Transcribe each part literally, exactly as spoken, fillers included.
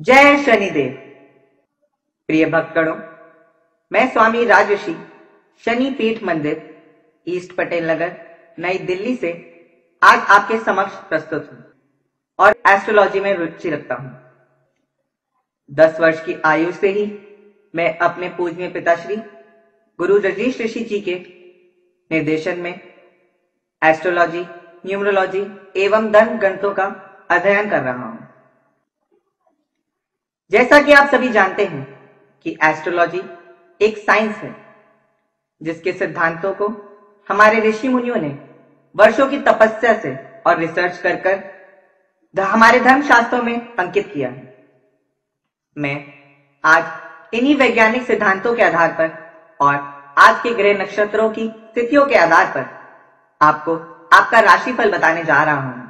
जय शनिदेव। प्रिय भक्तगणों, मैं स्वामी राजर्षि शनि पीठ मंदिर ईस्ट पटेल नगर नई दिल्ली से आज आपके समक्ष प्रस्तुत हूं और एस्ट्रोलॉजी में रुचि रखता हूं। दस वर्ष की आयु से ही मैं अपने पूजनीय पिताश्री गुरु रजनीश ऋषि जी के निर्देशन में एस्ट्रोलॉजी, न्यूमरोलॉजी एवं धन गणितों का अध्ययन कर रहा हूं। जैसा कि आप सभी जानते हैं कि एस्ट्रोलॉजी एक साइंस है जिसके सिद्धांतों को हमारे ऋषि मुनियों ने वर्षों की तपस्या से और रिसर्च कर कर हमारे धर्म शास्त्रों में अंकित किया है। मैं आज इन्हीं वैज्ञानिक सिद्धांतों के आधार पर और आज के ग्रह नक्षत्रों की स्थितियों के आधार पर आपको आपका राशिफल बताने जा रहा हूं।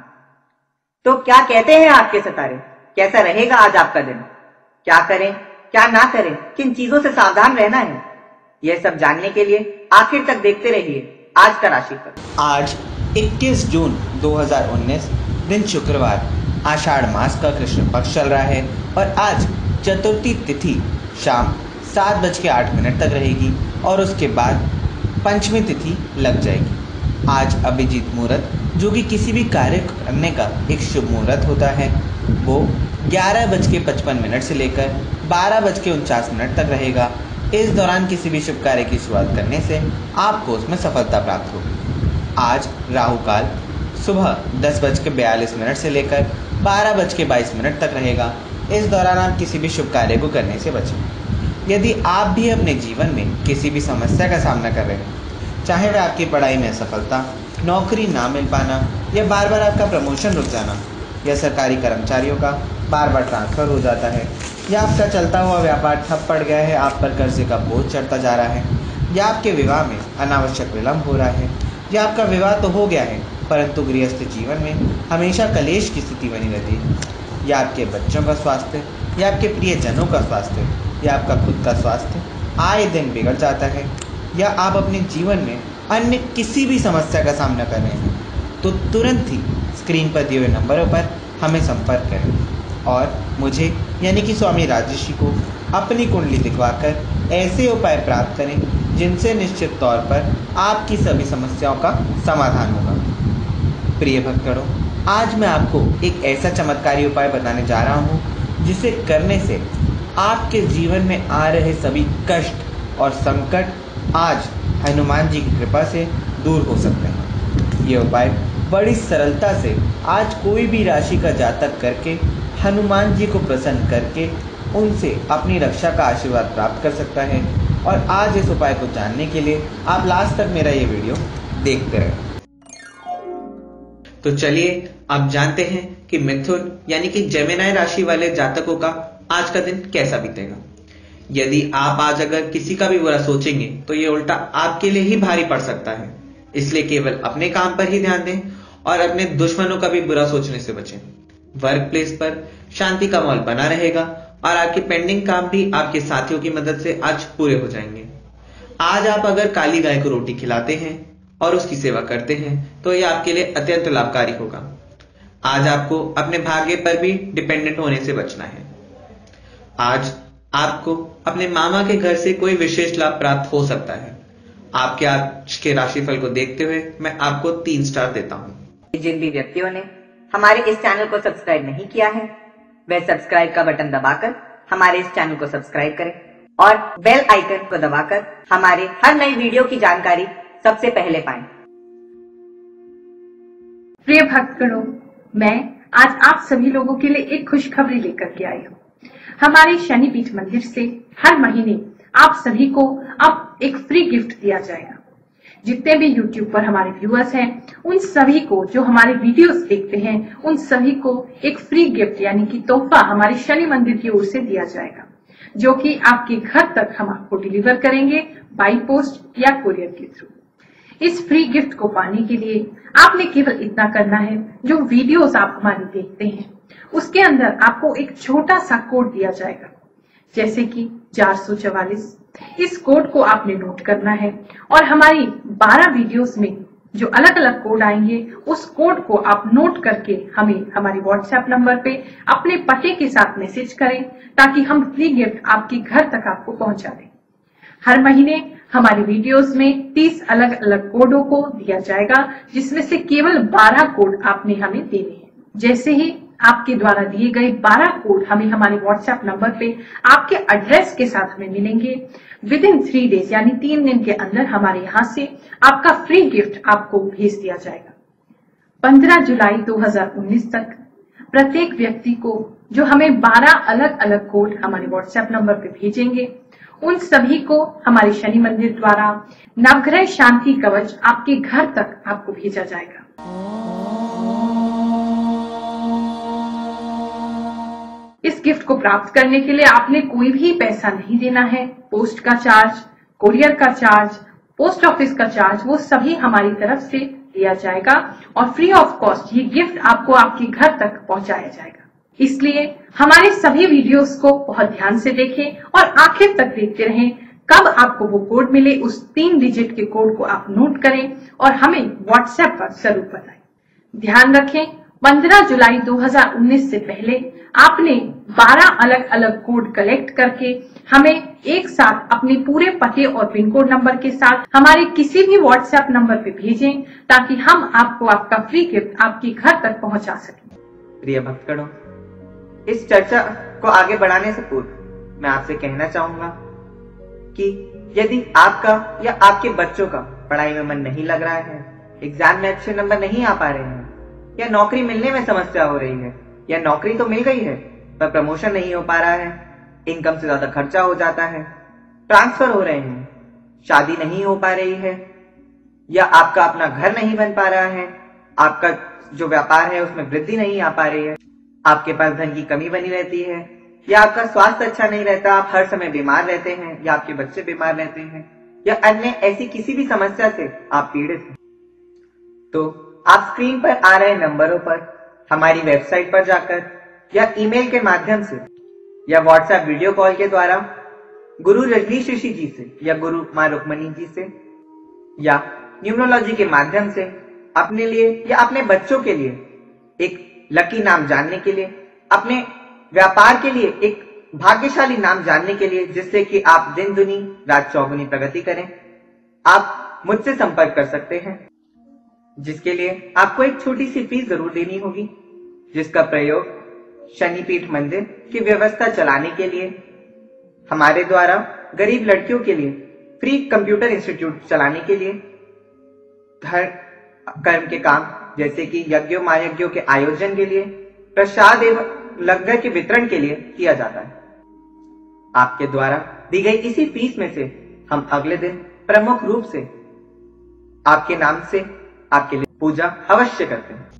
तो क्या कहते हैं आपके सितारे, कैसा रहेगा आज आपका दिन, क्या करें क्या ना करें, किन चीजों से सावधान रहना है, यह सब जानने के लिए आखिर तक देखते रहिए आज का राशिफल। आज इक्कीस जून दो हज़ार उन्नीस दिन शुक्रवार, आषाढ़ मास का कृष्ण पक्ष चल रहा है और आज चतुर्थी तिथि शाम सात बज के आठ मिनट तक रहेगी और उसके बाद पंचमी तिथि लग जाएगी। आज अभिजीत मुहूर्त, जो कि किसी भी कार्य करने का एक शुभ मुहूर्त होता है, वो ग्यारह बज के पचपन मिनट से लेकर बारह बज के उनचास मिनट तक रहेगा। इस दौरान किसी भी शुभ कार्य की शुरुआत करने से आपको उसमें सफलता प्राप्त होगी। आज राहु काल सुबह दस बज के बयालीस मिनट से लेकर बारह बज के बाईस मिनट तक रहेगा। इस दौरान आप किसी भी शुभ कार्य को करने से बचें। यदि आप भी अपने जीवन में किसी भी समस्या का सामना कर रहे हैं, चाहे वह आपकी पढ़ाई में असफलता, नौकरी ना मिल पाना या बार बार आपका प्रमोशन रुक जाना, या सरकारी कर्मचारियों का बार बार ट्रांसफ़र हो जाता है, या आपका चलता हुआ व्यापार ठप पड़ गया है, आप पर कर्जे का बोझ चढ़ता जा रहा है, या आपके विवाह में अनावश्यक विलंब हो रहा है, या आपका विवाह तो हो गया है परंतु गृहस्थ जीवन में हमेशा कलेश की स्थिति बनी रहती है, या आपके बच्चों का स्वास्थ्य, या आपके प्रियजनों का स्वास्थ्य, या आपका खुद का स्वास्थ्य आए दिन बिगड़ जाता है, या आप अपने जीवन में अन्य किसी भी समस्या का सामना कर रहे हैं, तो तुरंत ही स्क्रीन पर दिए हुए नंबरों पर हमें संपर्क करें और मुझे यानी कि स्वामी राजर्षि को अपनी कुंडली दिखवाकर ऐसे उपाय प्राप्त करें जिनसे निश्चित तौर पर आपकी सभी समस्याओं का समाधान होगा। प्रिय भक्तगणों, आज मैं आपको एक ऐसा चमत्कारी उपाय बताने जा रहा हूँ जिसे करने से आपके जीवन में आ रहे सभी कष्ट और संकट आज हनुमान जी की कृपा से दूर हो सकते हैं। ये उपाय बड़ी सरलता से आज कोई भी राशि का जातक करके हनुमान जी को प्रसन्न करके उनसे अपनी रक्षा का आशीर्वाद प्राप्त कर सकता है। और आज इस उपाय को जानने के लिए आप लास्ट तक मेरा ये वीडियो देखते रहें। तो चलिए आप जानते हैं कि मिथुन यानी कि जेमिनी राशि वाले जातकों का आज का दिन कैसा बीतेगा। यदि आप आज अगर किसी का भी बुरा सोचेंगे तो ये उल्टा आपके लिए ही भारी पड़ सकता है, इसलिए केवल अपने काम पर ही ध्यान दें और अपने दुश्मनों का भी बुरा सोचने से बचें। वर्क प्लेस पर शांति का माहौल बना रहेगा और आपके पेंडिंग काम भी आपके साथियों की मदद से आज पूरे हो जाएंगे। आज आप अगर काली गाय को रोटी खिलाते हैं और उसकी सेवा करते हैं तो यह आपके लिए अत्यंत लाभकारी होगा। आज आपको अपने भाग्य पर भी डिपेंडेंट होने से बचना है। आज आपको अपने मामा के घर से कोई विशेष लाभ प्राप्त हो सकता है। आपके आज के राशिफल को देखते हुए मैं आपको तीन स्टार देता हूं। जिन भी व्यक्तियों ने हमारे इस चैनल को सब्सक्राइब नहीं किया है, वह सब्सक्राइब का बटन दबाकर हमारे इस चैनल को सब्सक्राइब करें और बेल आइकन को दबाकर हमारे हर नई वीडियो की जानकारी सबसे पहले पाएं। प्रिय भक्तगणों, मैं आज आप सभी लोगों के लिए एक खुशखबरी लेकर के आई हूँ। हमारे शनि पीठ मंदिर से हर महीने आप सभी को अब एक फ्री गिफ्ट दिया जाएगा। जितने भी यूट्यूब पर हमारे व्यूअर्स हैं, उन सभी को, जो हमारे वीडियोस देखते हैं, उन सभी को एक फ्री गिफ्ट यानी कि तोहफा हमारे शनि मंदिर की ओर से दिया जाएगा, जो कि आपके घर तक हम आपको डिलीवर करेंगे बाई पोस्ट या कुरियर के थ्रू। इस फ्री गिफ्ट को पाने के लिए आपने केवल इतना करना है, जो वीडियोस आप हमारी देखते हैं उसके अंदर आपको एक छोटा सा कोड दिया जाएगा, जैसे कि चार सौ चवालीस। इस कोड को आपने नोट करना है और हमारी बारह वीडियोस में जो अलग अलग कोड आएंगे उस कोड को आप नोट करके हमें हमारे व्हाट्सएप नंबर पे अपने पते के साथ मैसेज करें ताकि हम फ्री गिफ्ट आपके घर तक आपको पहुंचा दें। हर महीने हमारी वीडियोस में तीस अलग अलग कोडों को दिया जाएगा, जिसमें से केवल बारह कोड आपने हमें देने हैं। जैसे ही आपके द्वारा दिए गए बारह कोड हमें हमारे व्हाट्सएप नंबर पे आपके एड्रेस के साथ हमें मिलेंगे, विद इन थ्री डेज यानी तीन दिन के अंदर हमारे यहाँ से आपका फ्री गिफ्ट आपको भेज दिया जाएगा। पंद्रह जुलाई दो हज़ार उन्नीस तक प्रत्येक व्यक्ति को जो हमें बारह अलग अलग कोड हमारे व्हाट्सएप नंबर पे भेजेंगे, उन सभी को हमारे शनि मंदिर द्वारा नवग्रह शांति कवच आपके घर तक आपको भेजा जाएगा। इस गिफ्ट को प्राप्त करने के लिए आपने कोई भी पैसा नहीं देना है। पोस्ट का चार्ज, कोरियर का चार्ज, पोस्ट ऑफिस का चार्ज, वो सभी हमारी तरफ से दिया जाएगा और फ्री ऑफ कॉस्ट ये गिफ्ट आपको आपके घर तक पहुंचाया जाएगा। इसलिए हमारे सभी वीडियोस को बहुत ध्यान से देखें और आखिर तक देखते रहें। कब आपको वो कोड मिले उस तीन डिजिट के कोड को आप नोट करें और हमें व्हाट्सएप पर जरूर बताएं। ध्यान रखें, पंद्रह जुलाई दो हज़ार उन्नीस से पहले आपने बारह अलग अलग कोड कलेक्ट करके हमें एक साथ अपने पूरे पते और पिन कोड नंबर के साथ हमारे किसी भी व्हाट्सएप नंबर पे भेजें ताकि हम आपको आपका फ्री गिफ्ट आपके घर तक पहुंचा सकें। प्रिय भक्तगणों, इस चर्चा को आगे बढ़ाने से पूर्व मैं आपसे कहना चाहूंगा कि यदि आपका या आपके बच्चों का पढ़ाई में मन नहीं लग रहा है, एग्जाम में अच्छे नंबर नहीं आ पा रहे हैं, या नौकरी मिलने में समस्या हो रही है, या नौकरी तो मिल गई है पर प्रमोशन नहीं हो पा रहा है, इनकम से ज्यादा खर्चा हो जाता है, ट्रांसफर हो रहे हैं, शादी नहीं हो पा रही है, या आपका अपना घर नहीं बन पा रहा है, आपका जो व्यापार है उसमें वृद्धि नहीं आ पा रही है, आपके पास धन की कमी बनी रहती है, या आपका स्वास्थ्य अच्छा नहीं रहता, आप हर समय बीमार रहते हैं, या आपके बच्चे बीमार रहते हैं, या अन्य ऐसी किसी भी समस्या से आप पीड़ित हैं, तो आप स्क्रीन पर आ रहे नंबरों पर हमारी वेबसाइट पर जाकर या ईमेल के माध्यम से या व्हाट्सएप वीडियो कॉल के द्वारा गुरु रजनीश ऋषि जी से या गुरु मां रुक्मणी जी से या न्यूमरोलॉजी के माध्यम से अपने लिए या अपने बच्चों के लिए एक लकी नाम जानने के लिए, अपने व्यापार के लिए एक भाग्यशाली नाम जानने के लिए, जिससे कि आप दिन दुनी रात चौगुनी प्रगति करें, आप मुझसे संपर्क कर सकते हैं, जिसके लिए आपको एक छोटी सी फीस जरूर देनी होगी, जिसका प्रयोग शनिपीठ मंदिर की व्यवस्था चलाने के लिए, हमारे द्वारा गरीब लड़कियों के लिए फ्री कंप्यूटर इंस्टीट्यूट चलाने के लिए, धर्म कर्म के काम जैसे कि यज्ञों महायज्ञों के आयोजन के लिए, प्रसाद एवं लंगर के वितरण के लिए किया जाता है। आपके द्वारा दी गई इसी फीस में से हम अगले दिन प्रमुख रूप से आपके नाम से आपके लिए पूजा अवश्य करते हैं।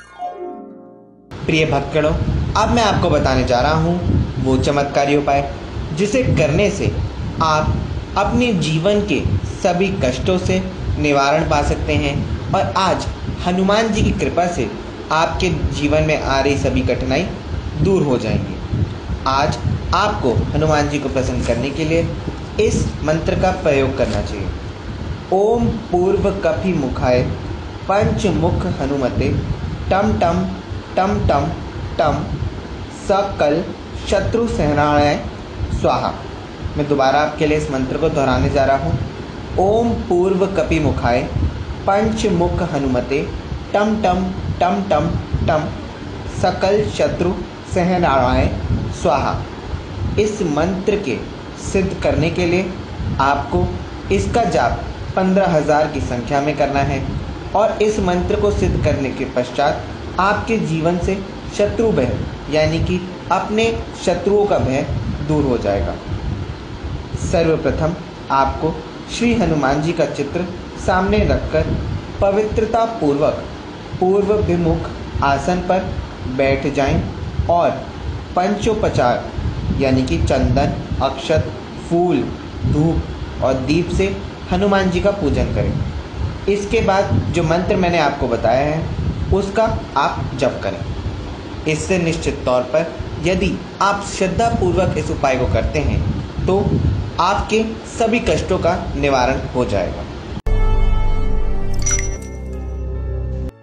प्रिय भक्तगणों, अब मैं आपको बताने जा रहा हूँ वो चमत्कारी उपाय जिसे करने से आप अपने जीवन के सभी कष्टों से निवारण पा सकते हैं और आज हनुमान जी की कृपा से आपके जीवन में आ रही सभी कठिनाई दूर हो जाएंगी। आज आपको हनुमान जी को प्रसन्न करने के लिए इस मंत्र का प्रयोग करना चाहिए। ओम पूर्व कपि मुखाय पंचमुख हनुमते टम टम टम टम टम सकल शत्रु सहनाय स्वाहा। मैं दोबारा आपके लिए इस मंत्र को दोहराने जा रहा हूँ। ओम पूर्व कपि मुखाय पंचमुख हनुमते टम टम टम टम टम सकल शत्रु सहनाय स्वाहा। इस मंत्र के सिद्ध करने के लिए आपको इसका जाप पंद्रह हजार की संख्या में करना है और इस मंत्र को सिद्ध करने के पश्चात आपके जीवन से शत्रु भय यानी कि अपने शत्रुओं का भय दूर हो जाएगा। सर्वप्रथम आपको श्री हनुमान जी का चित्र सामने रखकर पवित्रता पूर्वक पूर्व विमुख आसन पर बैठ जाएं और पंचोपचार यानी कि चंदन, अक्षत, फूल, धूप और दीप से हनुमान जी का पूजन करें। इसके बाद जो मंत्र मैंने आपको बताया है उसका आप जप करें। इससे निश्चित तौर पर यदि आप श्रद्धापूर्वक इस उपाय को करते हैं तो आपके सभी कष्टों का निवारण हो जाएगा।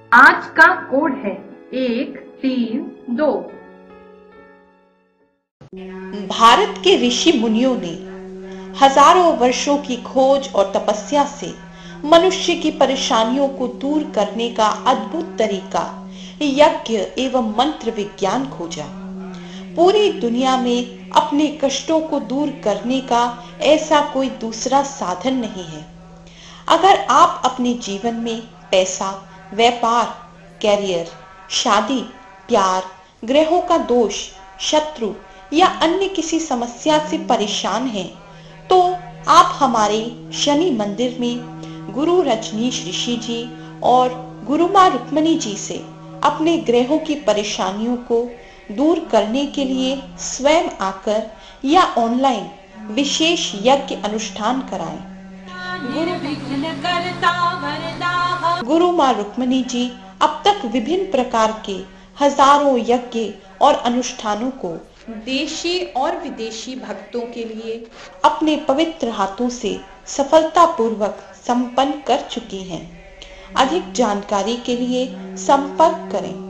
आज का कोड है एक तीन दो। भारत के ऋषि मुनियों ने हजारों वर्षों की खोज और तपस्या से मनुष्य की परेशानियों को दूर करने का अद्भुत तरीका यज्ञ एवं मंत्र विज्ञान खोजा। पूरी दुनिया में अपने कष्टों को दूर करने का ऐसा कोई दूसरा साधन नहीं है। अगर आप अपने जीवन में पैसा, व्यापार, कैरियर, शादी, प्यार, ग्रहों का दोष, शत्रु या अन्य किसी समस्या से परेशान हैं, तो आप हमारे शनि मंदिर में गुरु रजनीश ऋषि जी और गुरु मां रुक्मणी जी से अपने ग्रहों की परेशानियों को दूर करने के लिए स्वयं आकर या ऑनलाइन विशेष यज्ञ अनुष्ठान कराएं। गुरु मां रुक्मणी जी अब तक विभिन्न प्रकार के हजारों यज्ञ और अनुष्ठानों को देशी और विदेशी भक्तों के लिए अपने पवित्र हाथों से सफलतापूर्वक संपन्न कर चुकी हैं। अधिक जानकारी के लिए संपर्क करें।